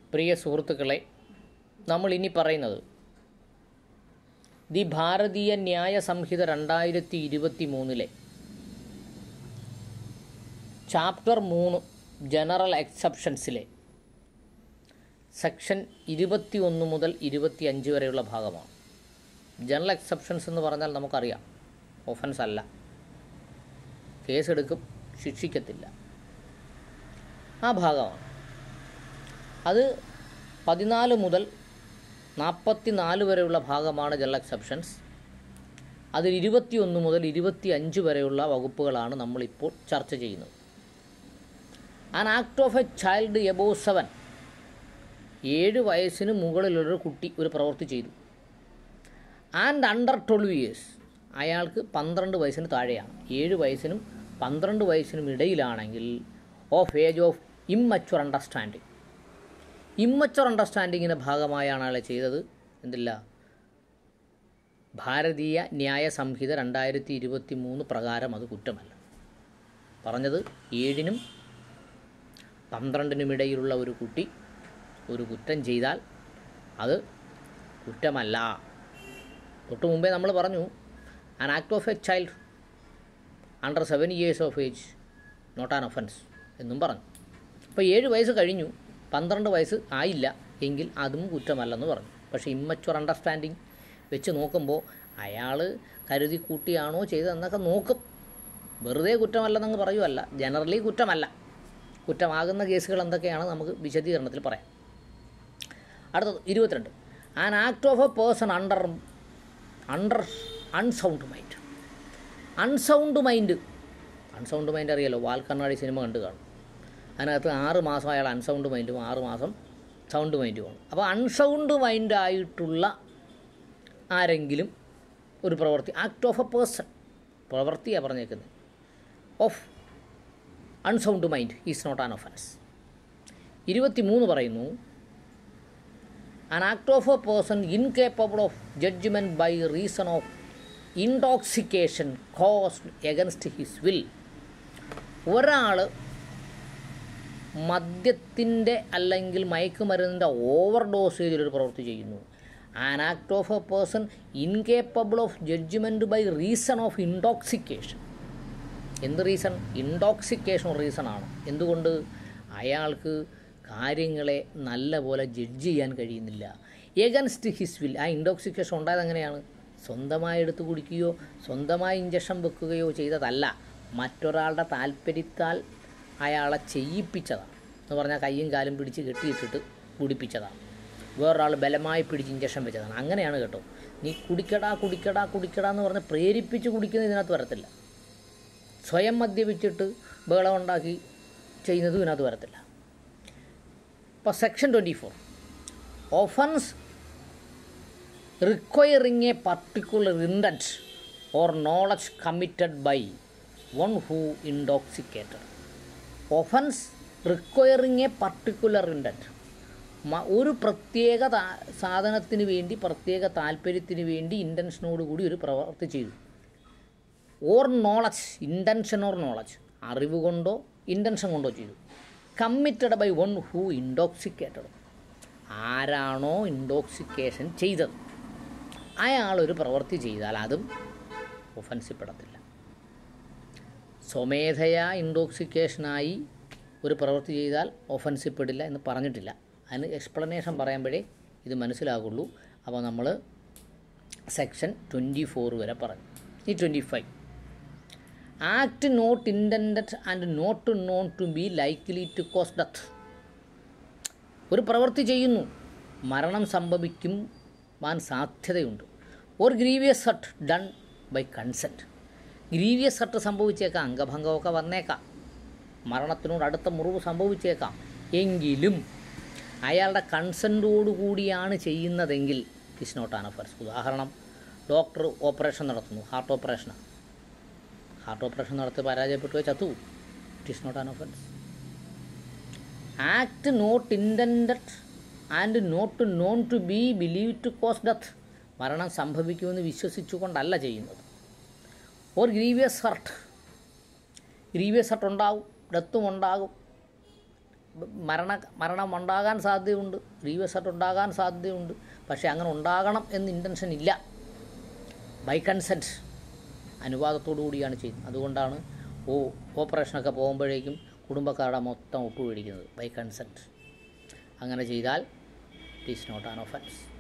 പ്രിയ സുഹൃത്തുക്കളെ, നമ്മൾ ഇനി പറയുന്നത് the Bharatiya Nyaya Sanhita 2023 chapter 3 general എക്സെപ്ഷൻസിലെ സെക്ഷൻ 21 മുതൽ 25 വരെയുള്ള ഭാഗമാണ്. ജനറൽ എക്സെപ്ഷൻസ് എന്ന് പറഞ്ഞാൽ നമുക്കറിയാം, ഒഫൻസ് അല്ല, കേസെടുക്കും, ശിക്ഷിക്കത്തില്ല, ആ ഭാഗമാണ്. അത് 14 മുതൽ 44 വരെയുള്ള ഭാഗമാണ് ജനറൽ എക്സെപ്ഷൻസ്. അതിൽ 21 മുതൽ 25 വരെയുള്ള വകുപ്പുകളാണ് നമ്മളിപ്പോൾ ചർച്ച ചെയ്യുന്നത്. An act of a child above 7, 7 വയസ്സിന് മുകളിലുള്ളൊരു കുട്ടി ഒരു പ്രവൃത്തി ചെയ്തു. ആൻഡ് അണ്ടർ 12 years, അയാൾക്ക് 12 വയസ്സിന് താഴെയാണ്. 7 വയസ്സിനും 12 വയസ്സിനും ഇടയിലാണെങ്കിൽ of age of immature understanding, immature അണ്ടർസ്റ്റാൻഡിങ്ങിൻ്റെ ഭാഗമായാണ് അയാൾ ചെയ്തത്. എന്തില്ല, ഭാരതീയ ന്യായ സംഹിത 2023 പ്രകാരം അത് കുറ്റമല്ല. പറഞ്ഞത് 7നും 12നും ഇടയിലുള്ള ഒരു കുട്ടി ഒരു കുറ്റം ചെയ്താൽ അത് കുറ്റമല്ല. തൊട്ട് മുമ്പേ നമ്മൾ പറഞ്ഞു an act of a child under 7 years of age not an offence എന്നും പറഞ്ഞു. അപ്പോൾ 7 വയസ്സ് കഴിഞ്ഞു, 12 വയസ്സ് ആയില്ല എങ്കിൽ അതും കുറ്റമല്ലെന്ന് പറഞ്ഞു. പക്ഷേ ഇമ്മച്വർ അണ്ടർസ്റ്റാൻഡിങ് വെച്ച് നോക്കുമ്പോൾ അയാൾ കരുതി കൂട്ടിയാണോ ചെയ്തതെന്നൊക്കെ നോക്കും. വെറുതെ കുറ്റമല്ലെന്നങ്ങ് പറയുമല്ല, ജനറലി കുറ്റമല്ല. കുറ്റമാകുന്ന കേസുകൾ എന്തൊക്കെയാണ് നമുക്ക് വിശദീകരണത്തിൽ പറയാം. അടുത്തത് 22, an act of a person under unsound mind. Unsound mind അറിയാലോ, വാൽക്കണ്ണാടി സിനിമ കണ്ടു കാണും. അതിനകത്ത് 6 മാസം അയാൾ അൺസൗണ്ട് മൈൻഡും 6 മാസം സൗണ്ട് മൈൻഡുമാണ്. അപ്പോൾ അൺസൗണ്ട് മൈൻഡായിട്ടുള്ള ആരെങ്കിലും ഒരു പ്രവൃത്തി, ആക്ട് ഓഫ് എ പേഴ്സൺ, പ്രവൃത്തിയാണ് പറഞ്ഞേക്കുന്നത്, of unsound mind is not an offence. 23 പറയുന്നു an act of a person incapable of judgement by reason of intoxication caused against his will. ഒരാൾ മദ്യത്തിൻ്റെ അല്ലെങ്കിൽ മയക്കുമരുന്നിൻ്റെ ഓവർ ഡോസേജിലൊരു പ്രവൃത്തി ചെയ്യുന്നു. An act of a person incapable of judgement by reason of intoxication. എന്ത് reason? Intoxication റീസണാണ്. എന്തുകൊണ്ട്? അയാൾക്ക് കാര്യങ്ങളെ നല്ലപോലെ ജഡ്ജ് ചെയ്യാൻ കഴിയുന്നില്ല. Against his will. ആ ഇൻടോക്സിക്കേഷൻ ഉണ്ടായത് എങ്ങനെയാണ്? സ്വന്തമായി എടുത്ത് കുടിക്കുകയോ സ്വന്തമായി ഇഞ്ചക്ഷൻ വെക്കുകയോ ചെയ്തതല്ല, മറ്റൊരാളുടെ താല്പര്യത്താൽ അയാളെ ചെയ്യിപ്പിച്ചതാണ്. എന്ന് പറഞ്ഞാൽ കയ്യും കാലും പിടിച്ച് കെട്ടിയിട്ടിട്ട് കുടിപ്പിച്ചതാണ്. വേറൊരാൾ ബലമായി പിടിച്ച് ഇഞ്ചക്ഷൻ വെച്ചതാണ്. അങ്ങനെയാണ് കേട്ടോ. നീ കുടിക്കടാ എന്ന് പറഞ്ഞ് പ്രേരിപ്പിച്ച് കുടിക്കുന്നത് ഇതിനകത്ത് വരത്തില്ല. സ്വയം മദ്യപിച്ചിട്ട് ബഹളം ഉണ്ടാക്കി ചെയ്യുന്നതും ഇതിനകത്ത് വരത്തില്ല. ഇപ്പോൾ section 24, offence requiring a particular intent or knowledge committed by one who intoxicated. Offence requiring a particular intent, ഒരു പ്രത്യേക സാധനത്തിന് വേണ്ടി, പ്രത്യേക താല്പര്യത്തിന് വേണ്ടി ഇൻറ്റൻഷനോടുകൂടി ഒരു പ്രവൃത്തി ചെയ്തു. Or knowledge, intention or knowledge, അറിവ് കൊണ്ടോ ഇൻറ്റൻഷൻ കൊണ്ടോ ചെയ്തു. Committed by one who intoxicated, ആരാണോ ഇൻടോക്സിക്കേഷൻ ചെയ്തത് അയാളൊരു പ്രവൃത്തി ചെയ്താൽ അതും ഒഫൻസിൽപ്പെടത്തില്ല. സ്വമേധയാ ഇൻടോക്സിക്കേഷനായി ഒരു പ്രവൃത്തി ചെയ്താൽ ഒഫൻസിൽപ്പെടില്ല എന്ന് പറഞ്ഞിട്ടില്ല. അതിന് എക്സ്പ്ലനേഷൻ പറയുമ്പോഴേ ഇത് മനസ്സിലാകുള്ളൂ. അപ്പോൾ നമ്മൾ സെക്ഷൻ 24 വരെ പറഞ്ഞു. ഈ 25, act not intended and not known to be likely to cause death. ഒരു പ്രവൃത്തി ചെയ്യുന്നു, മരണം സംഭവിക്കുവാൻ സാധ്യതയുണ്ട്. Or grievous hurt done by consent. Grievous hurt സംഭവിച്ചേക്കാം, അംഗഭംഗമൊക്കെ വന്നേക്കാം, മരണത്തിനോട് അടുത്ത മുറിവ് സംഭവിച്ചേക്കാം. എങ്കിലും അയാളുടെ കൺസെൻറ്റോടുകൂടിയാണ് ചെയ്യുന്നതെങ്കിൽ ഇറ്റ്സ് നോട്ട് ആൻ ഒഫൻസ്. ഉദാഹരണം, ഡോക്ടർ ഓപ്പറേഷൻ നടത്തുന്നു, ഹാർട്ട് ഓപ്പറേഷൻ നടത്തി പരാജയപ്പെട്ടു ചത്തു, it's not an offence. Act not intended and not known to be believe to cause death. മരണം സംഭവിക്കുമെന്ന് വിശ്വസിച്ചുകൊണ്ടല്ല ചെയ്യുന്നത്. ഓർ ഗ്രീവിയസ് ഹർട്ട് ഉണ്ടാവും, ഡെത്തും ഉണ്ടാകും. മരണം ഉണ്ടാകാൻ സാധ്യതയുണ്ട്, ഗ്രീവിയസ് ആയിട്ട് ഉണ്ടാകാൻ സാധ്യതയുണ്ട്. പക്ഷേ അങ്ങനെ ഉണ്ടാകണം എന്ന് ഇൻറ്റൻഷൻ ഇല്ല. ബൈ കൺസെൻറ്റ്, അനുവാദത്തോടു കൂടിയാണ് ചെയ്യുന്നത്. അതുകൊണ്ടാണ് ഓപ്പറേഷനൊക്കെ പോകുമ്പോഴേക്കും കുടുംബക്കാരുടെ മൊത്തം ഒപ്പ് മേടിക്കുന്നത് ബൈ കൺസെൻറ്റ്. അങ്ങനെ ചെയ്താൽ it is not an offence.